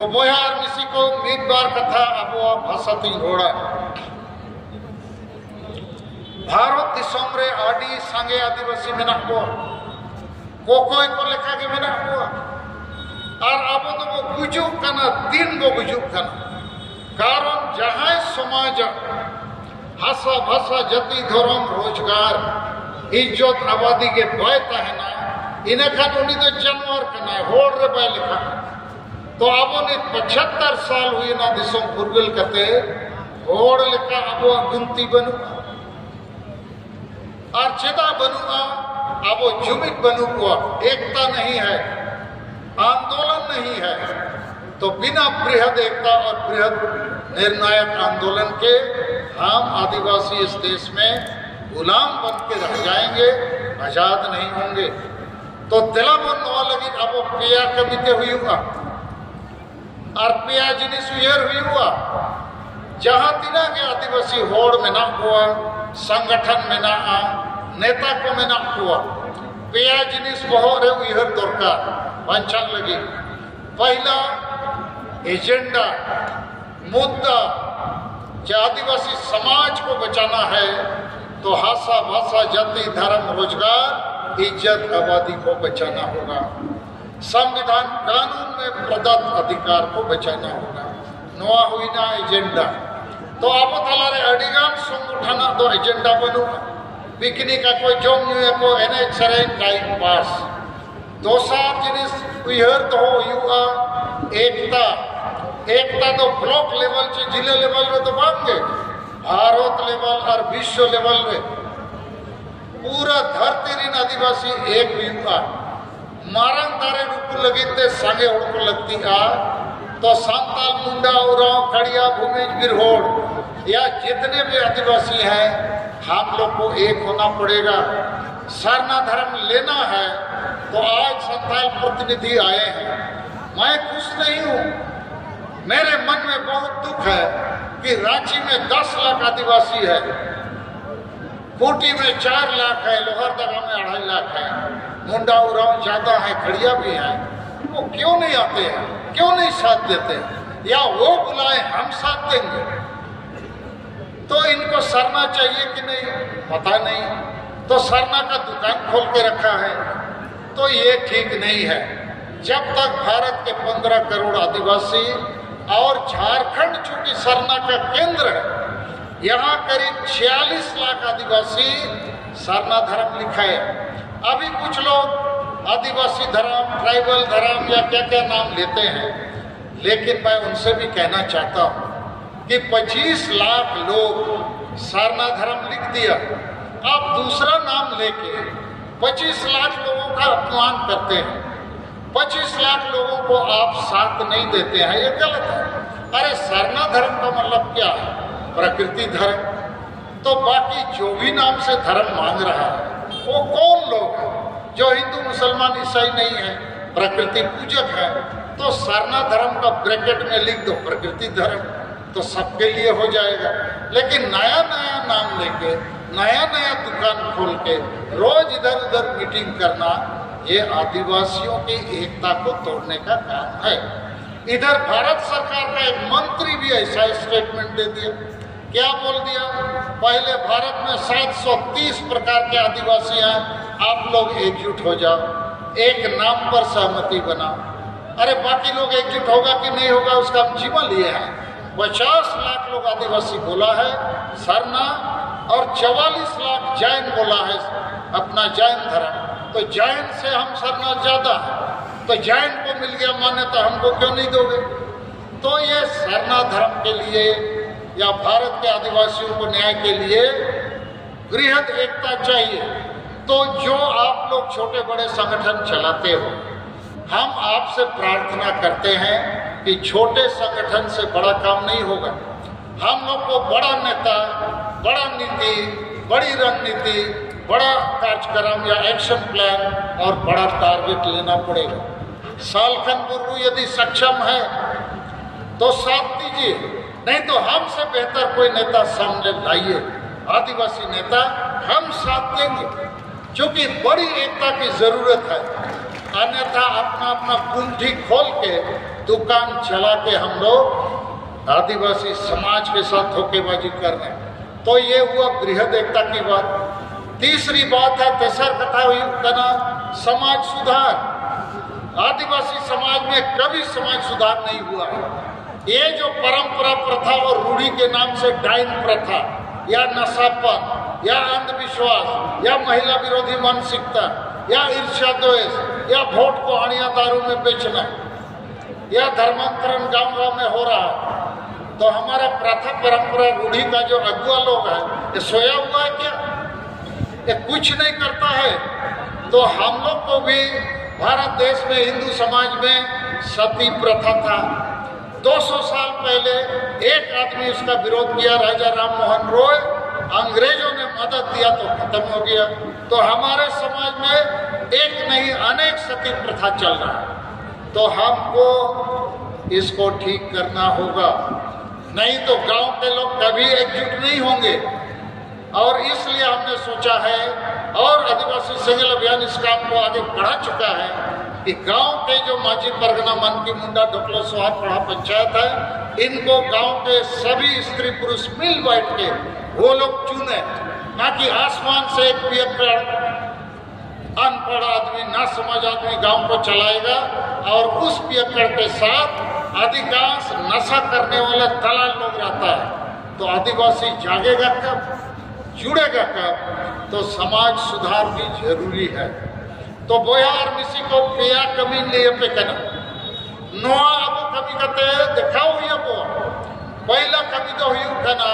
बोयार मिसी को मीत बार कथा अब भाषा तीन रोड़ा भारत दिसम रे आडी सांगे आदिवासी मेना को कोकोय को लेखा के मेना को और अब तो वो गुजुक कना दिन वो गुजुक कना कारण जहाँ समाज हासा भाषा जाति धर्म रोजगार इज्जत आबादी के बय तहना इन्हें खान उन्हीं तो जानवर कना होड़ रे बय लिखा तो अब ने 75 साल हुई ना दिसम फुरगल कते होड़ लिखा अब गुमती बनू और चेदा बनूंगा अब जुमित बनूंगा एकता नहीं है आंदोलन नहीं है तो बिना बृहद एकता और बृहद निर्णायक आंदोलन के हम आदिवासी इस देश में गुलाम बन के रह जाएंगे आजाद नहीं होंगे तो दिला मन नवा लगी अब पिया कविते हुई हुआ और पिया जिनिस उयर हुई हुआ जहां तिना के आदिवासी होड़ में ना हुआ संगठन में ना नेता को में ना हुआ पिया जिनिस बहुत उयर दरकार बंचन लगी पहला एजेंडा मुद्दा जो आदिवासी समाज को बचाना है तो हासा भाषा जाति धर्म रोजगार इज्जत आबादी को बचाना होगा संविधान कानून में प्रदत्त अधिकार को बचाना होगा नवा हुई ना एजेंडा तो आप तलारे अडिगान संगठन तो एजेंडा बनू पिकनिक का कोई जम को एनएच सरेन टाइम पास दोसार जिनिस उयर तो युवा एकता एकता तो ब्लॉक लेवल से जिले लेवल में तो बांगे भारत लेवल और विश्व लेवल में पूरा धरती रीन आदिवासी एक युवा मारन तारे रूप लगी सांगे होड़ को लगती तो सांताल मुंडा उराव खड़िया भूमिज बिरहोड़ या जितने भी आदिवासी हैं हम लोग को एक होना पड़ेगा सरना धर्म लेना है तो आज संताल प्रतिनिधि आए हैं मैं खुश नहीं हूँ मेरे मन में बहुत दुख है कि रांची में 10 लाख आदिवासी है कोटी में 4 लाख है लोहरदगा में 2.5 लाख है मुंडा उराव ज्यादा है खड़िया भी है वो क्यों नहीं आते हैं क्यों नहीं साथ देते या वो बुलाए हम साथ देंगे तो इनको सरना चाहिए कि नहीं पता नहीं तो सरना का दुकान खोल के रखा है तो ये ठीक नहीं है जब तक भारत के 15 करोड़ आदिवासी और झारखंड चूंकि सरना का केंद्र है यहाँ करीब 46 लाख आदिवासी सरना धर्म लिखा है अभी कुछ लोग आदिवासी धर्म ट्राइबल धर्म या क्या क्या नाम लेते हैं लेकिन मैं उनसे भी कहना चाहता हूँ कि 25 लाख लोग सरना धर्म लिख दिया आप दूसरा नाम लेके 25 लाख लोगों का अपमान करते हैं 25 लाख लोगों को आप साथ नहीं देते हैं ये गलत है अरे सरना धर्म का मतलब क्या है प्रकृति धर्म तो बाकी जो भी नाम से धर्म मांग रहा है वो कौन लोग हैं जो हिंदू मुसलमान ईसाई नहीं है प्रकृति पूजक है तो सरना धर्म का ब्रैकेट में लिख दो प्रकृति धर्म तो सबके लिए हो जाएगा लेकिन नया नया नाम लेके नया नया दुकान खोल के रोज इधर उधर मीटिंग करना ये आदिवासियों की एकता को तोड़ने का काम है इधर भारत सरकार का एक मंत्री भी ऐसा स्टेटमेंट दे दिया क्या बोल दिया पहले भारत में 730 प्रकार के आदिवासी हैं आप लोग एकजुट हो जाओ एक नाम पर सहमति बनाओ अरे बाकी लोग एकजुट होगा कि नहीं होगा उसका हम जीवन लिए हैं 50 लाख लोग आदिवासी बोला है सरना और 44 लाख जैन बोला है अपना जैन धर्म तो जैन से हम सरना ज्यादा है तो जैन को मिल गया मान्यता हमको क्यों नहीं दोगे तो ये सरना धर्म के लिए या भारत के आदिवासियों को न्याय के लिए बृहद एकता चाहिए तो जो आप लोग छोटे बड़े संगठन चलाते हो हम आपसे प्रार्थना करते हैं कि छोटे संगठन से बड़ा काम नहीं होगा हम लोग को बड़ा नेता बड़ा नीति बड़ी रणनीति बड़ा कार्यक्रम या एक्शन प्लान और बड़ा टारगेट लेना पड़ेगा सालखन मुर्मू यदि सक्षम है तो साथ दीजिए नहीं तो हमसे बेहतर कोई नेता सामने लाइए आदिवासी नेता हम साथ देंगे क्योंकि बड़ी एकता की जरूरत है अन्यथा अपना अपना कुंठी खोल के दुकान चला के हम लोग आदिवासी समाज के साथ धोखेबाजी कर रहे हैं। तो ये हुआ बृहद एकता की बात। तीसरी बात है तेसर कथा हुई कहना समाज सुधार। आदिवासी समाज में कभी समाज सुधार नहीं हुआ है। ये जो परंपरा प्रथा और रूढ़ी के नाम से डाइन प्रथा या नशापन या अंधविश्वास या महिला विरोधी मानसिकता या ईर्ष्या द्वेष या वोट को हणिया दारू में बेचना या धर्मांतरण गांव-गांव में हो रहा है, तो हमारा प्रथा परंपरा रूढ़ी का जो अगुआ लोग है ये सोया हुआ है क्या? ये कुछ नहीं करता है। तो हम लोग को भी भारत देश में हिंदू समाज में सती प्रथा था। 200 साल पहले एक आदमी उसका विरोध किया, राजा राम मोहन रॉय, अंग्रेजों ने मदद दिया तो खत्म हो गया। तो हमारे समाज में एक नहीं अनेक सती प्रथा चल रहा है। तो हमको इसको ठीक करना होगा, नहीं तो गांव के लोग कभी एकजुट नहीं होंगे। और इसलिए हमने सोचा है और आदिवासी सेंगेल अभियान इस काम को आगे बढ़ा चुका है कि गांव के जो माझी परगना मन की मुंडा ढोकला सोहाग पढ़ा पंचायत है, इनको गांव के सभी स्त्री पुरुष मिल बैठ के वो लोग चुने, ना कि आसमान से एक पियक्कड़ अनपढ़ आदमी ना समझ आदमी गांव को चलाएगा और उस पियक्कड़ के साथ अधिकांश नशा करने वाला दलाल लोग रहता है। तो आदिवासी जागेगा कब, जुड़ेगा कब? तो समाज सुधार भी जरूरी है। तो बोयार मिसी को पिया कमी ले पे कना नोआ अब कमी कते दिखाओ ये को पहला कमी तो हुई कना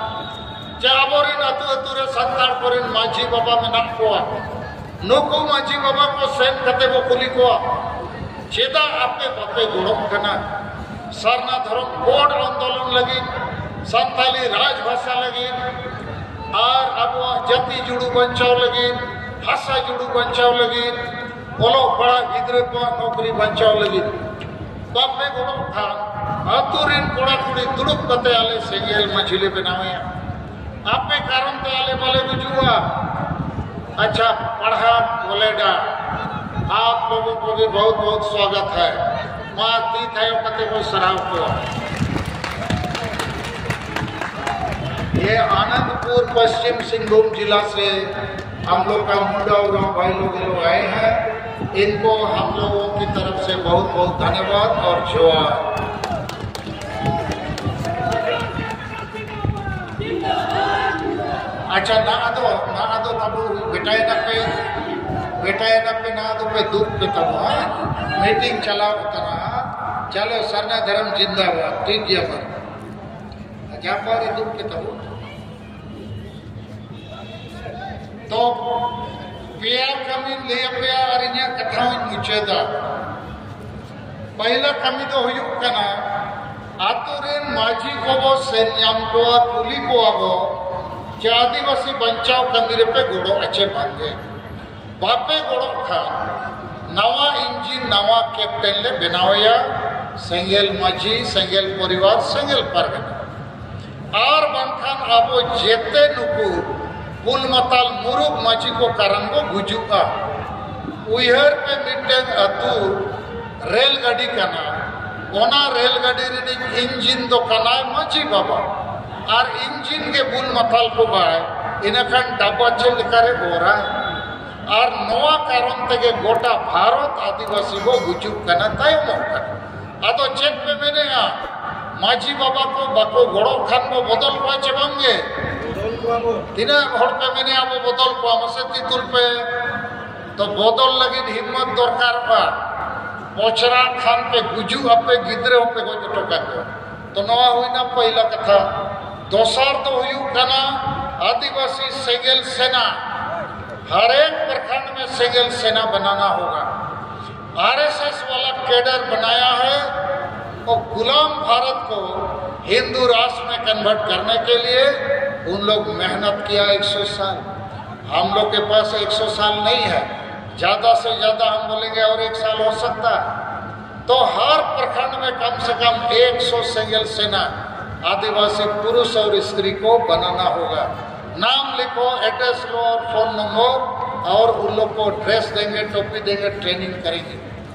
जाबोरी नातु अतुरे संतान परिन माझी बाबा में ना कोआ नुकु माझी बाबा को सेन कते वो कुली कोआ चेदा आपके बापे गुणम कना सरना धर्म कोड आंदोलन लगी, संताली राजभाषा लगी और अब जाति जुड़ू बचाव लगी, भाषा जुड़ू बचाव लगी, बोलो बड़ा गिद्रे को नौकरी बचाव लगी। बापे गुणो था अतुरिन कोड़ा कुड़ी दुड़ुप कते आले सेंगेल मछली बनावे आपे कारण तो आले वाले बुजुआ। अच्छा पढ़ा बोलेगा, आप लोगों को भी बहुत बहुत स्वागत है। माँ तीत है कते को सराव को। ये आनंदपुर पश्चिम सिंहभूम जिला से हम लोग का मुंडा और भाई लोग आए हैं। इनको हम लोगों की तरफ से बहुत बहुत धन्यवाद और जोहार। अच्छा ना दो बाबू बेटाए ना दो पे दुख पे तब मीटिंग चलाओ तना चलो सरना धर्म जिंदाबाद ठीक है पर क्या पर दुख के तब तो प्यार कमी ले प्यार इन्या कथाओं मुचेदा पहला कमी तो हुई कना आतुरेन माझी को वो सेन्याम को कुली को आगो आदिवासी बचाव कमीरे पे गोड़ो अच्छे भांगे बापे गोड़ो खा नवा इंजिन नवा कैप्टन ले बनाया सेंगेल माझी सेंगेल परिवार सेंगेल परगना और बनखान आबो जेते नुकु पुलमताल मुरुग माझी को करंगो गुजुका उहर पे मिटेंग अतु रेलगाड़ी कना ओना रेलगाड़ी रे इंजिन दो कनाय माझी बाबा और इंजिन के बुल मथाल को बाय इनखान डब्बा चे लिखारे बोरा और नवा कारण तक गोटा भारत आदिवासी को गुजुक कना तय मौका आतो चेक पे मैंने माझी बाबा को बाको गोड़ो खान को बदल को चबंगे तिना हड़ पे मैंने अब बदल को हमसे तितुल पे तो बदल लगी हिम्मत दरकार बा पोचरा खान पे गुजू अपे गिद्रे पे को टोका तो नवा हुई ना पहला कथा दोसर तो हुई कना आदिवासी सेंगेल सेना हर एक प्रखंड में सेंगेल सेना बनाना होगा। आरएसएस वाला कैडर बनाया है और गुलाम भारत को हिंदू राष्ट्र में कन्वर्ट करने के लिए उन लोग मेहनत किया 100 साल। हम लोग के पास 100 साल नहीं है, ज्यादा से ज्यादा हम बोलेंगे और 1 साल हो सकता है। तो हर प्रखंड में कम से कम 100 सेंगेल सेना आदिवासी पुरुष और स्त्री को बनाना होगा। नाम लिखो, एड्रेस लो और फोन नंबर और उन लोग को ड्रेस देंगे, टोपी देंगे, ट्रेनिंग करेंगे।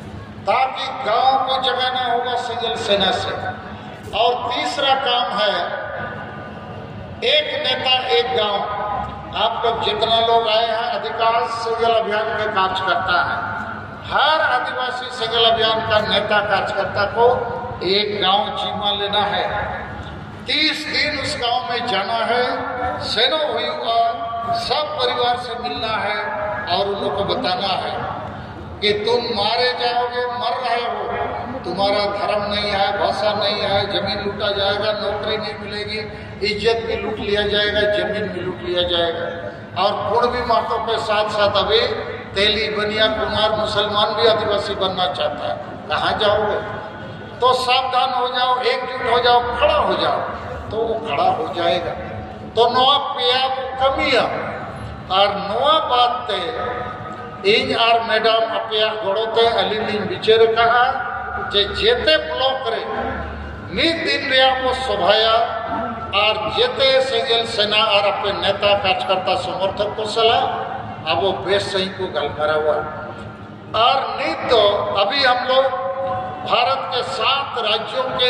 ताकि गांव को जगाना होगा सेंगल सेना से। और तीसरा काम है एक नेता एक गांव। आप लोग जितना लोग आए हैं अधिकांश सेंगल अभियान का कार्यकर्ता है। हर आदिवासी सेंगल अभियान का नेता कार्यकर्ता को एक गांव जिम्मा लेना है। 30 दिन उस गांव में जाना है, सेनो हुआ सब परिवार से मिलना है और उन लोगों को बताना है कि तुम मारे जाओगे, मर रहे हो, तुम्हारा धर्म नहीं है, भाषा नहीं है, जमीन लूटा जाएगा, नौकरी नहीं मिलेगी, इज्जत भी लूट लिया जाएगा, जमीन भी लूट लिया जाएगा। और कुणबी मातों के साथ साथ अभी तेली, बनिया, कुमार, मुसलमान भी आदिवासी बनना चाहता है। कहाँ जाओगे? तो सावधान हो जाओ, एकजुट हो जाओ, खड़ा हो जाओ, तो वो खड़ा हो जाएगा। तो नोआ पिया कमिया और नोआ बात इन और मैडम अपया गड़ोते अली विचार कहा जे जेते ब्लॉक रे मीद दिन रे को सभाया और जेते सेंगल सेना और अपने नेता कार्यकर्ता समर्थक को सलाह अब वो बेस सही को गलभरा हुआ। और नहीं तो अभी हम लोग भारत के 7 राज्यों के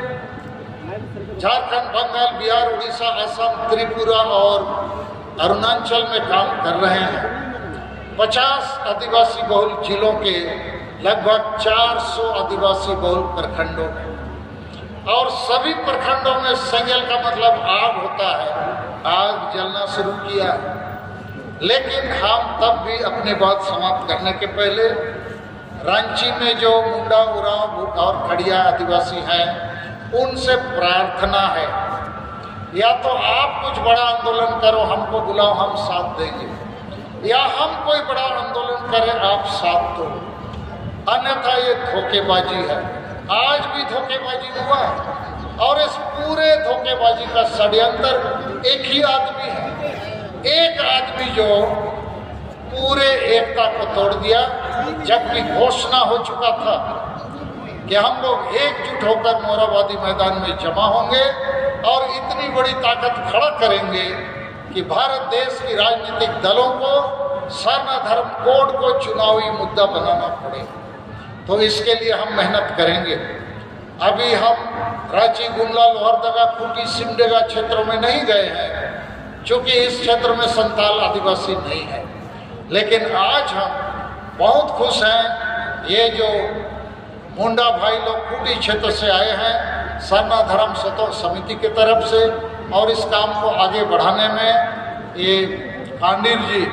झारखंड, बंगाल, बिहार, उड़ीसा, असम, त्रिपुरा और अरुणाचल में काम कर रहे हैं। 50 आदिवासी बहुल जिलों के लगभग 400 आदिवासी बहुल प्रखंडों में, और सभी प्रखंडों में सेंगल का मतलब आग होता है। आग जलना शुरू किया, लेकिन हम तब भी अपनी बात समाप्त करने के पहले रांची में जो मुंडा, उरांव और खड़िया आदिवासी हैं उनसे प्रार्थना है, या तो आप कुछ बड़ा आंदोलन करो, हमको बुलाओ, हम साथ देंगे, या हम कोई बड़ा आंदोलन करें, आप साथ दो, अन्यथा ये धोखेबाजी है। आज भी धोखेबाजी हुआ और इस पूरे धोखेबाजी का षड्यंत्र एक ही आदमी है, एक आदमी जो पूरे एकता को तोड़ दिया, जबकि घोषणा हो चुका था कि हम लोग एकजुट होकर मोरहाबादी मैदान में जमा होंगे और इतनी बड़ी ताकत खड़ा करेंगे कि भारत देश की राजनीतिक दलों को सर्ण धर्म कोड को चुनावी मुद्दा बनाना पड़े। तो इसके लिए हम मेहनत करेंगे। अभी हम रांची, गुमला, लोहरदगा, खूंटी, सिमडेगा क्षेत्रों में नहीं गए हैं, क्योंकि इस क्षेत्र में संताल आदिवासी नहीं है। लेकिन आज हम बहुत खुश हैं, ये जो मुंडा भाई लोग खूंटी क्षेत्र से आए हैं सरना धर्म समिति की तरफ से, और इस काम को आगे बढ़ाने में ये पांडिल जी,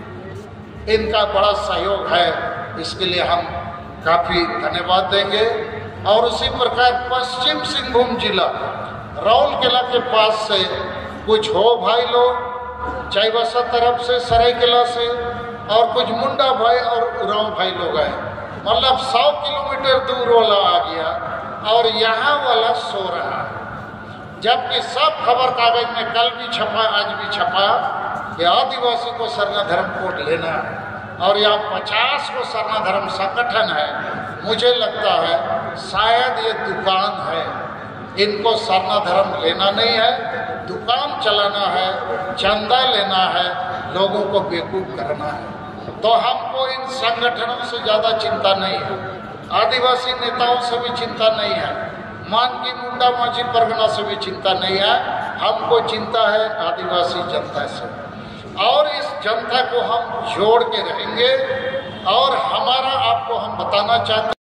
इनका बड़ा सहयोग है, इसके लिए हम काफ़ी धन्यवाद देंगे। और उसी प्रकार पश्चिम सिंहभूम जिला राउरकेला के पास से कुछ हो भाई लोग चाईबासा तरफ से, सरायकेला से, और कुछ मुंडा भाई और उरांव भाई लोग आए, मतलब 100 किलोमीटर दूर वाला आ गया और यहाँ वाला सो रहा है। जबकि सब खबर कागज में कल भी छपा, आज भी छपा कि आदिवासी को सरना धर्म कोड लेना है, और यहाँ 50 को सरना धर्म संगठन है। मुझे लगता है शायद ये दुकान है, इनको सरना धर्म लेना नहीं है, दुकान चलाना है, चंदा लेना है, लोगों को बेवकूफ करना है। तो हमको इन संगठनों से ज़्यादा चिंता नहीं है, आदिवासी नेताओं से भी चिंता नहीं है, मानकी, मुंडा, माझी परगना से भी चिंता नहीं है। हमको चिंता है आदिवासी जनता से, और इस जनता को हम जोड़ के रहेंगे। और हमारा आपको हम बताना चाहते हैं